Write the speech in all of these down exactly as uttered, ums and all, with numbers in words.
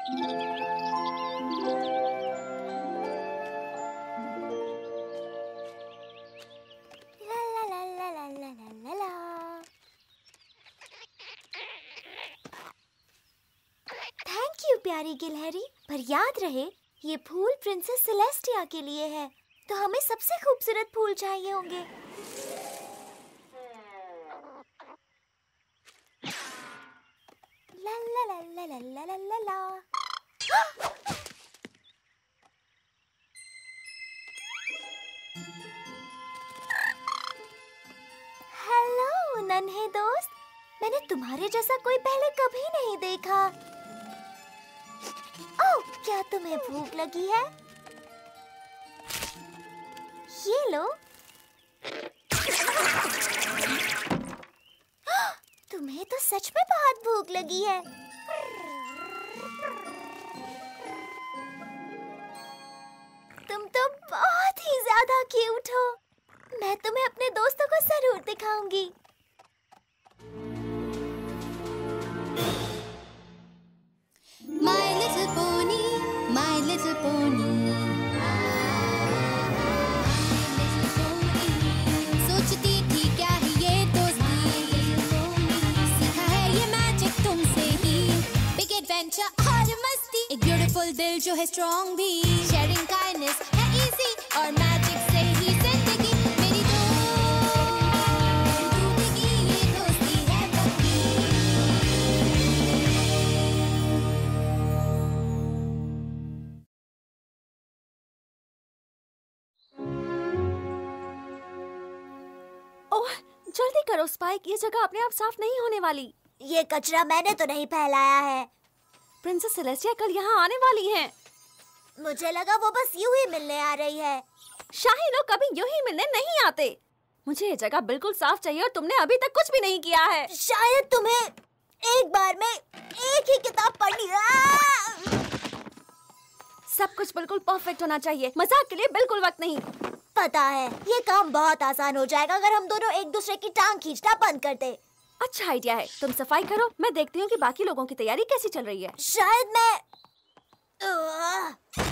La La La La La La La La. Thank you प्यारी गिलहरी, पर याद रहे ये फूल प्रिंसेस सेलेस्टिया के लिए है, तो हमें सबसे खूबसूरत फूल चाहिए होंगे। ला ला ला ला ला ला ला ला ला। हेलो नन्हे दोस्त, मैंने तुम्हारे जैसा कोई पहले कभी नहीं देखा। ओह, क्या तुम्हें भूख लगी है? ये लो। तुम्हें तो सच में बहुत भूख लगी है। तुम तो बहुत ही ज्यादा क्यूट हो। मैं तुम्हें अपने दोस्तों को जरूर दिखाऊंगी। My little pony, my little pony. सोचती थी क्या है ये दोस्ती, सीखा है ये मैजिक तुमसे ही। Big adventure और मस्ती, एक beautiful दिल जो है strong भी। Sharing kindness है easy और magic से ही जिंदगी मेरी दोस्ती, ये दोस्ती है पक्की। ओह, जल्दी करो स्पाइक, ये जगह अपने आप साफ नहीं होने वाली। ये कचरा मैंने तो नहीं फैलाया है। प्रिंसेस सेलेस्टिया कल यहाँ आने वाली हैं। मुझे लगा वो बस यूं ही मिलने आ रही है। शाहीनो कभी यूं ही मिलने नहीं आते। मुझे ये जगह बिल्कुल साफ चाहिए और तुमने अभी तक कुछ भी नहीं किया है। शायद तुम्हें एक बार में एक ही किताब पढ़नी है। सब कुछ बिल्कुल परफेक्ट होना चाहिए, मजाक के लिए बिल्कुल वक्त नहीं। पता है, ये काम बहुत आसान हो जाएगा अगर हम दोनों एक दूसरे की टांग खींचना बंद कर दे। अच्छा आइडिया है, तुम सफाई करो, मैं देखती हूँ कि बाकी लोगों की तैयारी कैसी चल रही है। शायद मैं आह!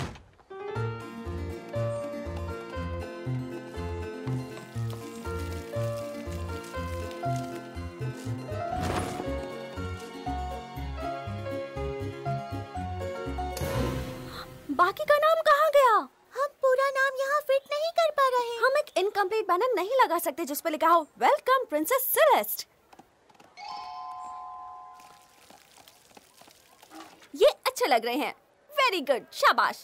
बाकी का नाम कहाँ गया? हम पूरा नाम यहाँ फिट नहीं कर पा रहे। हम एक इनकम्प्लीट बैनर नहीं लगा सकते जिस पे लिखा हो वेलकम प्रिंसेस सेलेस्ट। ये अच्छे लग रहे हैं। वेरी गुड, शाबाश।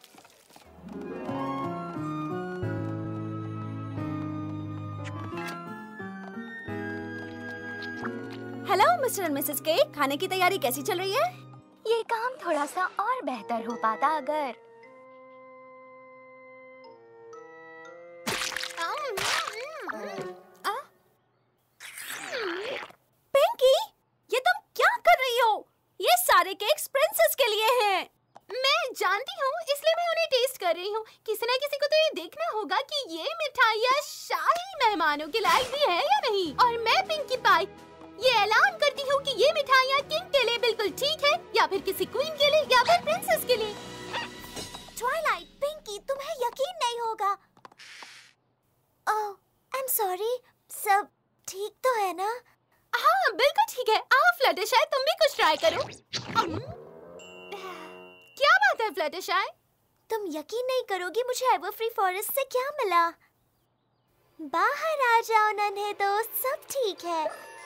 Hello mister and missus K, खाने की तैयारी कैसी चल रही है? ये काम थोड़ा सा और बेहतर हो पाता अगर पिंकी, ये तुम क्या कर रही हो? ये सारे केक्स प्रिंसेस के लिए हैं। मैं जानती हूँ, इसलिए मैं उन्हें टेस्ट कर रही हूँ। किसी न किसी को तो ये देखना होगा कि ये मिठाइयाँ शाही मेहमानों के लायक भी है या नहीं। और मैं पिंकी पाई ये ऐलान करती हूँ कि ये मिठाइयाँ किंग के लिए बिल्कुल ठीक है, या फिर किसी क्वीन के लिए, या फिर प्रिंसेस के लिए। ट्वाइलाइट, पिंकी, तुम्हें यकीन नहीं होगा। Oh, I am sorry. सब ठीक तो है ना? हाँ बिल्कुल ठीक है। आओ फ्लटरशाई, तुम भी कुछ ट्राई करो। अम, क्या बात है फ्लटरशाई? तुम यकीन नहीं करोगी मुझे एवरफ्री फॉरेस्ट से क्या मिला। बाहर आ जाओ नन्हे दोस्त, सब ठीक है।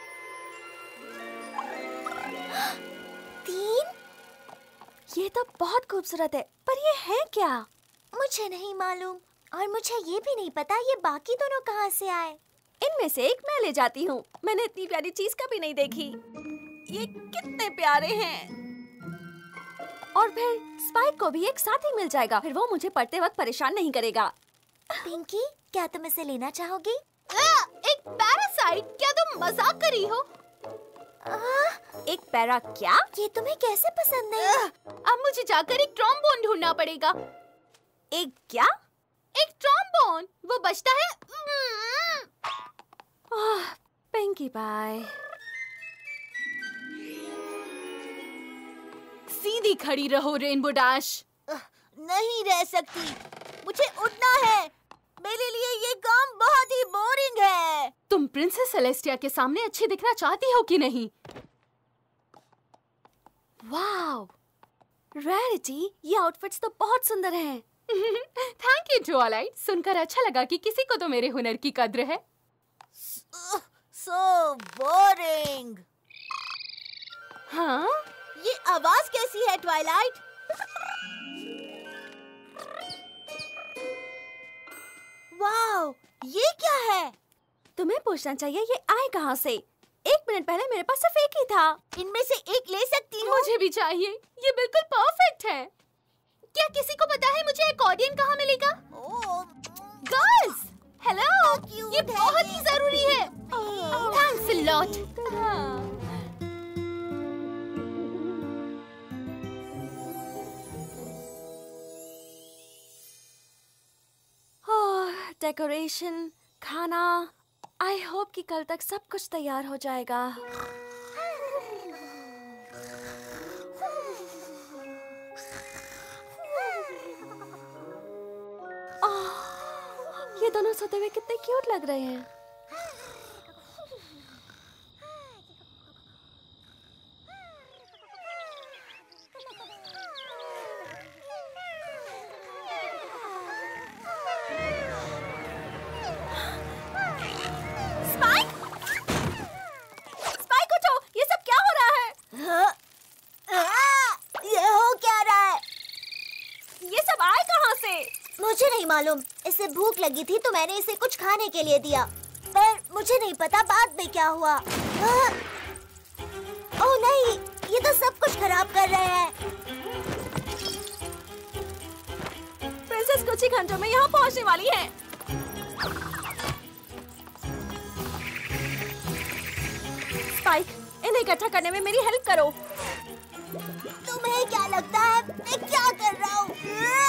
तीन? ये तो बहुत खूबसूरत है, पर ये है क्या? मुझे नहीं मालूम, और मुझे ये भी नहीं पता ये बाकी दोनों कहाँ से आए। इनमें से एक मैं ले जाती हूँ। मैंने इतनी प्यारी चीज कभी नहीं देखी। ये कितने प्यारे हैं। और फिर स्पाइक को भी एक साथी मिल जाएगा, फिर वो मुझे पढ़ते वक्त परेशान नहीं करेगा। पिंकी, क्या तुम इसे लेना चाहोगी? आ, एक पैरासाइट? क्या तुम मजाक कर रही हो? आ, एक पैरा क्या? ये तुम्हें कैसे पसंद नहीं? अब मुझे जाकर एक ट्रॉम्बोन ढूंढना पड़ेगा। एक क्या? एक ट्रॉम्बोन, वो बजता है। आह, पिंकी पाई। सीधी खड़ी रहो रेनबो डैश। नहीं रह सकती, मुझे उड़ना है। मेरे लिए ये काम बहुत ही बोरिंग है। तुम प्रिंसेस सेलेस्टिया के सामने अच्छी दिखना चाहती हो कि नहीं? वाव, रैरिटी, ये आउटफिट्स तो बहुत सुंदर हैं। थैंक यू ट्वाइलाइट, सुनकर अच्छा लगा कि किसी को तो मेरे हुनर की कद्र है। So boring. हाँ? ये आवाज कैसी है ट्वाइलाइट? वाओ, ये क्या है? तुम्हें पूछना चाहिए ये आए कहाँ से? एक मिनट पहले मेरे पास सिर्फ एक ही था। इनमें से एक ले सकती हूँ? मुझे भी चाहिए, ये बिल्कुल परफेक्ट है। क्या किसी को पता है मुझे एकॉर्डियन कहाँ मिलेगा? गर्ल्स, हेलो, ये बहुत ही जरूरी है। Thanks a lot. डेकोरेशन, खाना, आई होप कि कल तक सब कुछ तैयार हो जाएगा। आह, ये दोनों सोते हुए कितने क्यूट लग रहे हैं। मुझे नहीं मालूम, इसे भूख लगी थी तो मैंने इसे कुछ खाने के लिए दिया, पर मुझे नहीं पता बाद में क्या हुआ। ओह नहीं, ये तो सब कुछ खराब कर रहे हैं। प्रिंसेस कुछ ही घंटों में यहाँ पहुँचने वाली है। स्पाइक, इन्हें इकट्ठा करने में मेरी हेल्प करो। तुम्हें क्या लगता है मैं क्या कर रहा हूँ?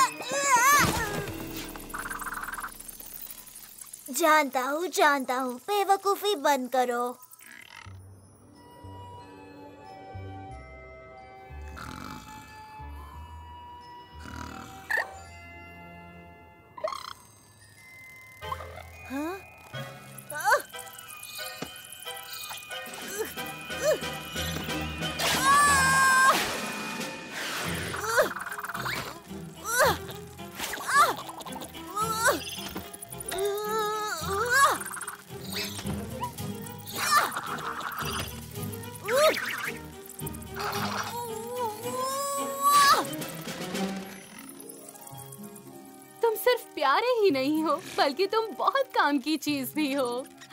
जानता हूँ जानता हूँ, बेवकूफी बंद करो। हाँ? तुम सिर्फ प्यारे ही नहीं हो, बल्कि तुम बहुत काम की चीज भी हो।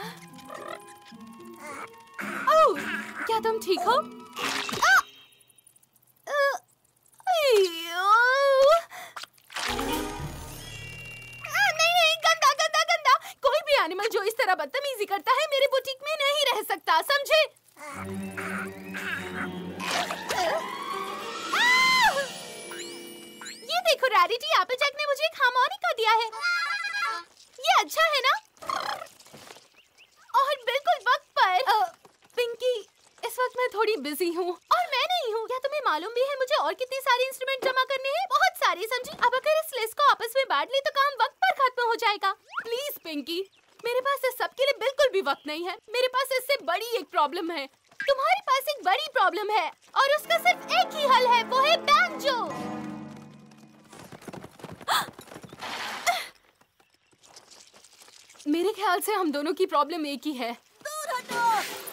ओह, क्या तुम ठीक हो? नहीं नहीं, गंदा गंदा गंदा। कोई भी एनिमल जो इस तरह बदतमीजी करता है मेरे बुटीक में नहीं रह सकता, समझे? ये देखो रैरिटी, एपलजैक ने मुझे एक हार्मोनिका दिया है। ये अच्छा है ना? और बिल्कुल वक्त पर। पिंकी, इस वक्त मैं थोड़ी बिजी हूँ और मैं नहीं हूँ। क्या तुम्हें मालूम भी है मुझे और कितने सारे इंस्ट्रूमेंट जमा करने हैं? बहुत सारे, समझी? अब अगर इस लिस्ट को आपस में बांट ली तो काम वक्त पर खत्म हो जाएगा। प्लीज पिंकी, मेरे पास इस सब के लिए बिल्कुल भी वक्त नहीं है। मेरे पास इससे बड़ी एक प्रॉब्लम है। तुम्हारे पास एक बड़ी प्रॉब्लम है और उसका सिर्फ एक ही हल है, वो है बैंजो। मेरे ख्याल से हम दोनों की प्रॉब्लम एक ही है। दूर हटो।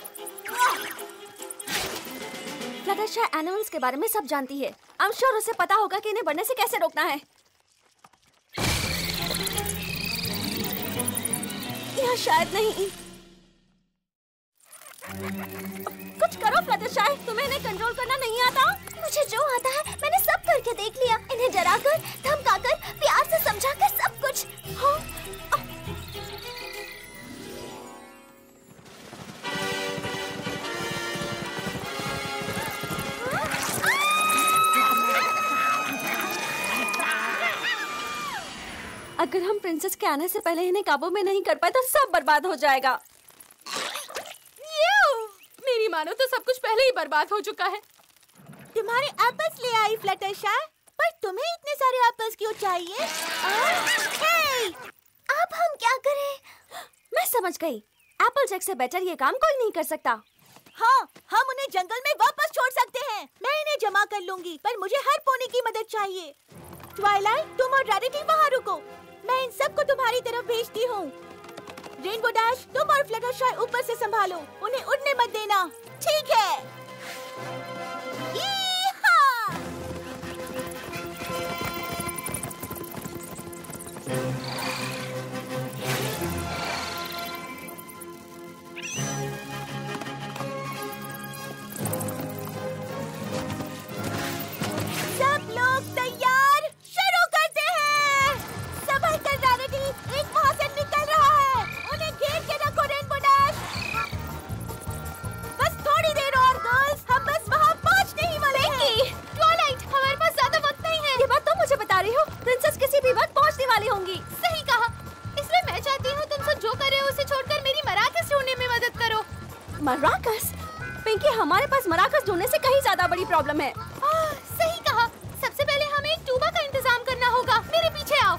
फ्लटरशाई एनिमल्स के बारे में सब जानती है। आई एम श्योर उसे पता होगा कि इन्हें बढ़ने से कैसे रोकना है। या शायद नहीं। कुछ करो फ्लटरशाई, तुम्हें इन्हें कंट्रोल करना नहीं आता? मुझे जो आता है मैंने सब करके देख लिया। इन्हें डराकर, धमकाकर, प्यार से समझाकर, सब कुछ। हाँ? अगर हम प्रिंसेस के आने से पहले इन्हें काबू में नहीं कर पाए तो सब बर्बाद हो जाएगा। मेरी मानो तो सब कुछ पहले ही बर्बाद हो चुका है। तुम्हारे एप्पल्स ले आई फ्लटरशाई, पर तुम्हें इतने सारे एप्पल्स क्यों चाहिए? हे! अब हम क्या करें? मैं समझ गई। एप्पल जैक से बेटर ये काम कोई नहीं कर सकता। हाँ, हम उन्हें जंगल में वापस छोड़ सकते हैं। मैं इन्हें जमा कर लूंगी, पर मुझे हर पोनी की मदद चाहिए। ट्वाइलाइट, तुम और रैरिटी वहाँ रुको। मैं इन सबको तुम्हारी तरफ भेजती हूँ। रेनबो डैश, तुम और फ्लटरशाई ऊपर से संभालो। उन्हें उड़ने मत देना। ठीक है। सब लोग तैयार? शुरू करते हैं। संभल कर रैरिटी, एक वहाँ से निकल रहा है। उन्हें घेर के रखो रेनबो डैश। बस थोड़ी देर और गर्ल्स, हम बस वहाँ पहुँचने ही वाले हैं। ट्वाइलाइट, हमारे पास ज्यादा वक्त नहीं है। ये बात तुम मुझे बता रही हो? प्रिंसेस किसी भी वक्त पहुंचने वाली होंगी। सही कहा। इसलिए मैं चाहती हूँ तुम सब जो कर रहे हो उसे छोड़कर मेरी मराकस ढूंढने में मदद करो। मराकस? पिंकी, हमारे पास मराकस ढूंढने से कहीं ज्यादा बड़ी प्रॉब्लम है। आह, सही कहा। सबसे पहले हमें एक ट्यूबा का इंतजाम करना होगा। मेरे पीछे आओ।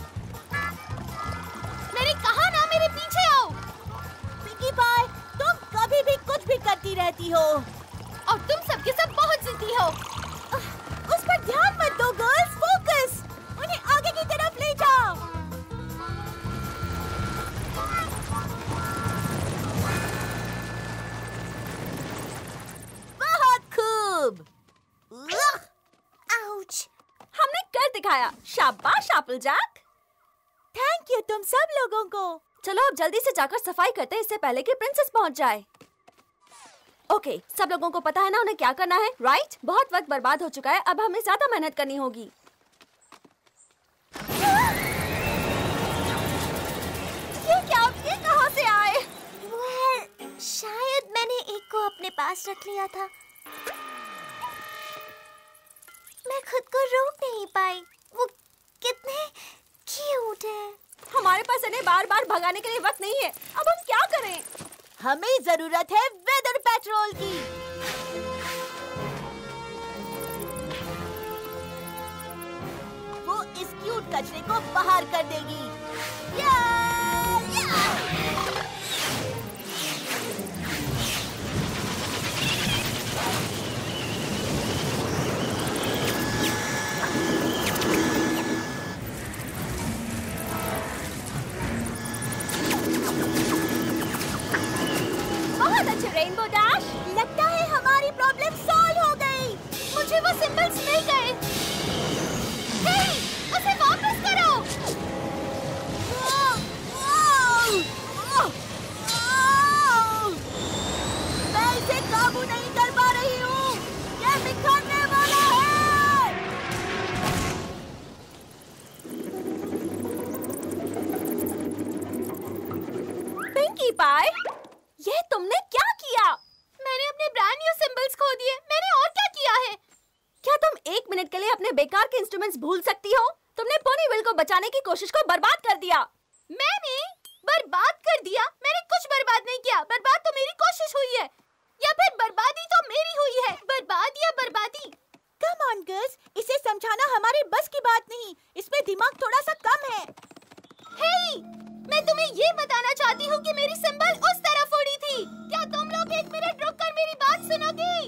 मैंने कहा ना, मेरे पीछे आओ। पिंकी पाई, तुम कभी भी कुछ भी करती रहती हो। और तुम सबके सब बहुत जिद्दी हो। उस पर ध्यान मत दो गर्ल्स, फोकस। उन्हें आगे की तरफ ले जाओ। बहुत खूब। आउच! हमने कर दिखाया। शाबाश एप्पलजैक। थैंक यू तुम सब लोगों को। चलो अब जल्दी से जाकर सफाई करते हैं, इससे पहले कि प्रिंसेस पहुंच जाए। ओके, सब लोगों को पता है ना उन्हें क्या करना है, राइट? बहुत वक्त बर्बाद हो चुका है, अब हमें ज्यादा मेहनत करनी होगी। ये क्या? ये कहाँ से आए? well, शायद मैंने एक को अपने पास रख लिया था। मैं खुद को रोक नहीं पाई। वो कितने क्यूट है। हमारे पास इन्हें बार बार भगाने के लिए वक्त नहीं है। अब हम क्या करें? हमें जरूरत है वेदर पेट्रोल की। वो इस क्यूट कचरे को बाहर कर देगी। या, या! बहुत अच्छे रेनबो डैश। लगता है हमारी प्रॉब्लम सॉल्व हो गई। मुझे वो सिंबल्स मिल गए। हे, उसे वापस करो। मैं इसे काबू नहीं कर पा रही हूँ। ये बिखरने वाला है। पिंकी पाई, ये तुमने क्या किया? मैंने अपने ब्रांड न्यू सिंबल्स खो दिए। मैंने और क्या किया है? क्या तुम एक मिनट के लिए अपने बेकार के इंस्ट्रूमेंट्स भूल सकती हो? तुमने पोनीविल को बचाने की कोशिश को बर्बाद कर दिया। मैंने बर्बाद कर दिया? मैंने कुछ बर्बाद नहीं किया। बर्बाद तो मेरी कोशिश हुई है, या फिर बर्बादी तो मेरी हुई है। बर्बाद या बर्बादी। कम ऑन गर्ल्स, इसे समझाना हमारे बस की बात नहीं। इसमें दिमाग थोड़ा सा कम है। हे, मैं तुम्हें ये बताना चाहती हूँ कि मेरी सिंबल उस तरफ उड़ी थी। क्या तुम लोग एक मिनट रुककर मेरी बात सुनोगी?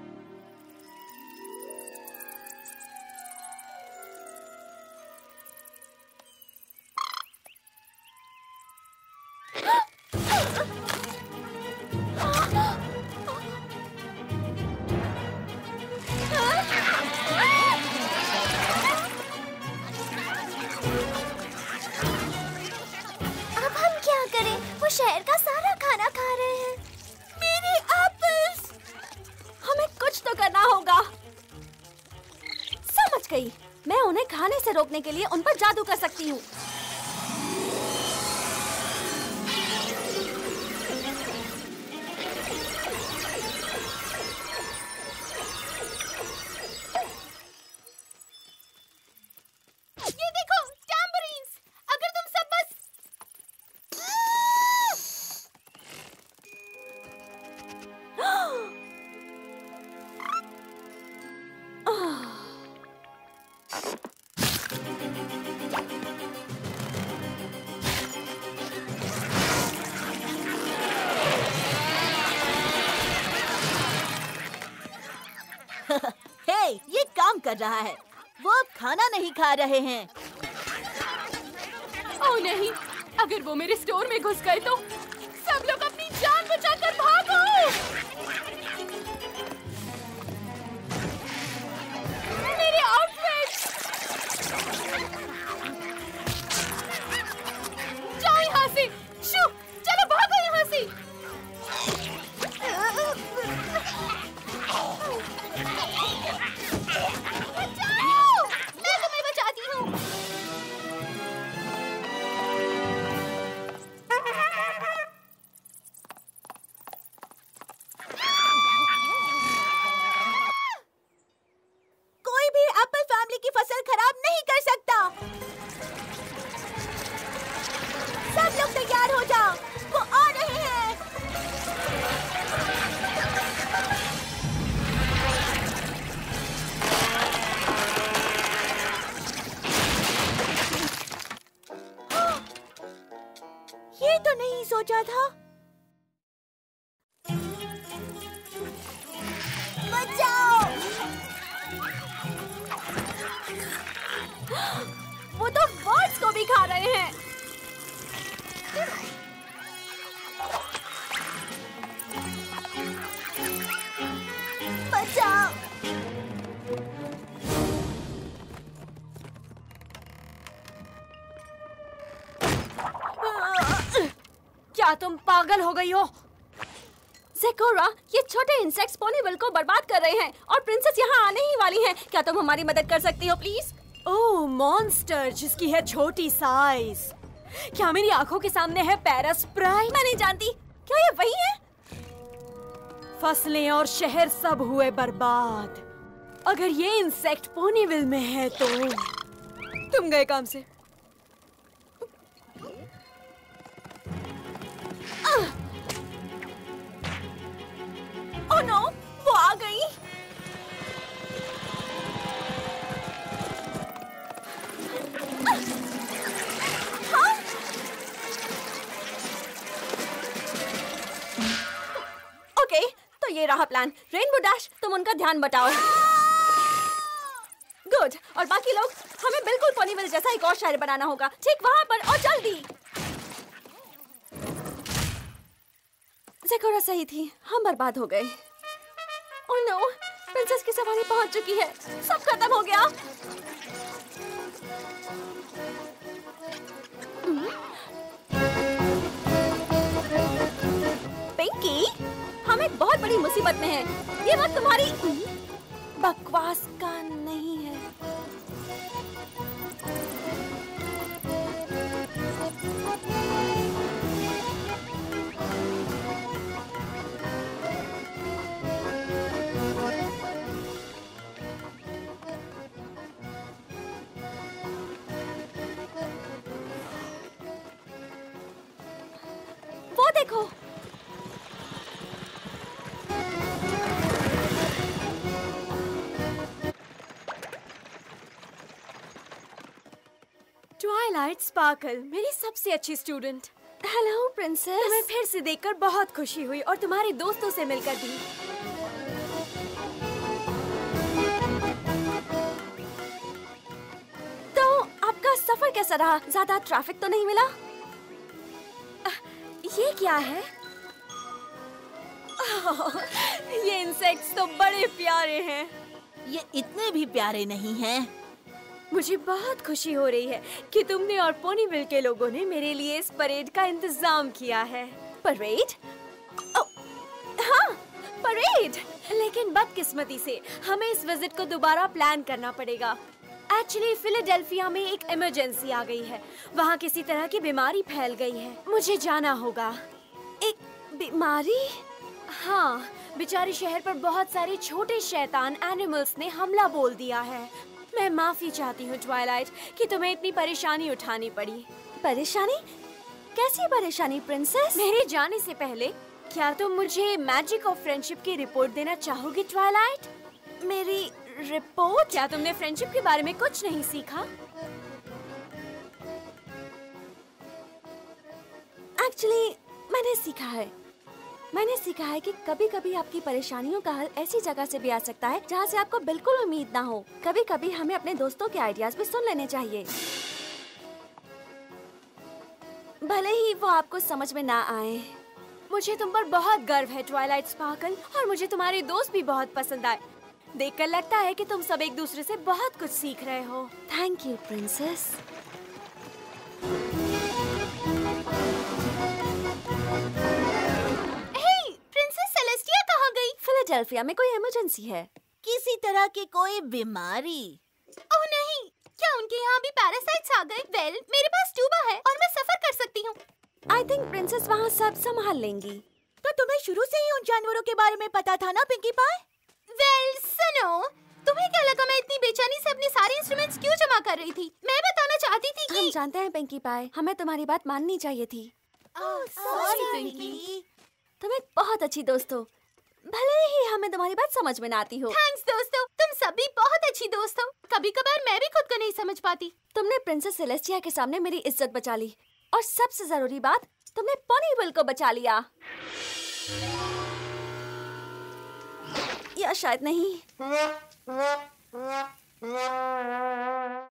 अब हम क्या करें? वो शहर का सारा खाना खा रहे हैं। मेरे एप्पल्स! हमें कुछ तो करना होगा। समझ गई। मैं उन्हें खाने से रोकने के लिए उन पर जादू कर सकती हूँ। ये देखो, टैम्बरीन्स। अगर तुम सब बस हे, ये काम कर रहा है। वो अब खाना नहीं खा रहे हैं। ओह नहीं, अगर वो मेरे स्टोर में घुस गए तो सब लोग अपनी जान बचाकर भागो। मेरे आउटफिट, जाओ यहाँ से। शू, चलो भागो यहाँ से। बचाओ, मैं तुम्हें बचाती हूँ। कोई भी एप्पल फैमिली की फसल खराब नहीं कर सकता। सब लोग तैयार हो जाओ, वो आ रहे हैं। ये तो नहीं सोचा था। बचाओ! वो तो बर्ड्स को भी खा रहे हैं। बचाओ! क्या तुम पागल हो गई हो? ज़ेकोरा, ये छोटे इंसेक्ट्स पोनीविल को बर्बाद कर रहे हैं और प्रिंसेस यहाँ आने ही वाली हैं। क्या तुम हमारी मदद कर सकती हो प्लीज? ओह, मॉन्स्टर जिसकी है छोटी साइज। क्या मेरी आंखों के सामने है पैरास्प्राइट? मैं नहीं जानती। क्या ये वही है? फसलें और शहर सब हुए बर्बाद। अगर ये इंसेक्ट पोनीविल में है तो तुम गए काम से। ओह नो, वो आ गई। हाँ? ओके, तो ये रहा प्लान। रेनबो डैश, तुम उनका ध्यान बटाओ। गुड। और बाकी लोग, हमें बिल्कुल पोनीविल जैसा एक और शहर बनाना होगा, ठीक वहाँ पर, और जल्दी। ज़ेकोरा सही थी, हम बर्बाद हो गए। ओह नो, प्रिंसेस की सवारी पहुंच चुकी है। सब खत्म हो गया। पिंकी, हम एक बहुत बड़ी मुसीबत में हैं। ये बात तुम्हारी बकवास का नहीं है। वो देखो, ट्वाइलाइट स्पार्कल, मेरी सबसे अच्छी स्टूडेंट। Hello princess. तुम्हें फिर से देखकर बहुत खुशी हुई और तुम्हारे दोस्तों से मिलकर भी। तो आपका सफर कैसा रहा? ज्यादा ट्रैफिक तो नहीं मिला? ये क्या है? ये इंसेक्ट्स तो बड़े प्यारे हैं। ये इतने भी प्यारे नहीं हैं। मुझे बहुत खुशी हो रही है कि तुमने और पोनीविल के लोगों ने मेरे लिए इस परेड का इंतजाम किया है। परेड? हाँ, परेड। लेकिन बदकिस्मती से हमें इस विजिट को दोबारा प्लान करना पड़ेगा। एक्चुअली फिलाडेल्फिया में एक इमरजेंसी आ गई है। वहाँ किसी तरह की बीमारी फैल गई है। मुझे जाना होगा। एक बीमारी? हाँ, बेचारे शहर पर बहुत सारे छोटे शैतान एनिमल्स ने हमला बोल दिया है। मैं माफी चाहती हूँ ट्वाइलाइट कि तुम्हें इतनी परेशानी उठानी पड़ी। परेशानी? कैसी परेशानी प्रिंसेस? मेरे जाने से पहले क्या तुम मुझे मैजिक ऑफ फ्रेंडशिप की रिपोर्ट देना चाहोगी ट्वाइलाइट? मेरी रिपोर्ट? क्या तुमने फ्रेंडशिप के बारे में कुछ नहीं सीखा? एक्चुअली मैंने सीखा है मैंने सीखा है कि कभी-कभी आपकी परेशानियों का हल ऐसी जगह से भी आ सकता है जहाँ से आपको बिल्कुल उम्मीद ना हो। कभी-कभी हमें अपने दोस्तों के आइडियाज भी सुन लेने चाहिए, भले ही वो आपको समझ में ना आए। मुझे तुम पर बहुत गर्व है ट्वाइलाइट स्पार्कल, और मुझे तुम्हारे दोस्त भी बहुत पसंद आए। देखकर लगता है कि तुम सब एक दूसरे से बहुत कुछ सीख रहे हो। Thank you princess. फिलाडेल्फिया में कोई इमरजेंसी है। किसी तरह की कोई बीमारी? ओह नहीं, क्या उनके यहाँ भी पैरासाइट्स आ गए? वेल, well, मेरे पास ट्यूबा है और मैं सफर कर सकती हूँ। आई थिंक प्रिंसेस वहाँ सब संभाल लेंगी। तो तुम्हें शुरू से ही उन जानवरों के बारे में पता था ना पिंकी पाई? वेल well, सुनो, तुम्हें क्या लगा मैं इतनी बेचैनी से अपने सारे इंस्ट्रूमेंट्स क्यों जमा कर रही थी? मैं बताना चाहती थी कि हम जानते हैं पिंकी पाई, हमें तुम्हारी बात माननी चाहिए थी। सॉरी पिंकी। तुम एक बहुत अच्छी दोस्त हो, भले ही हमें तुम्हारी बात समझ में ना आती हो। थैंक्स दोस्तों, तुम सभी बहुत अच्छी दोस्त हो। कभी कभार मैं भी खुद को नहीं समझ पाती। तुमने प्रिंसेस सेलेस्टिया के सामने मेरी इज्जत बचा ली, और सबसे जरूरी बात, तुमने पोनीविल को बचा लिया। या शायद नहीं।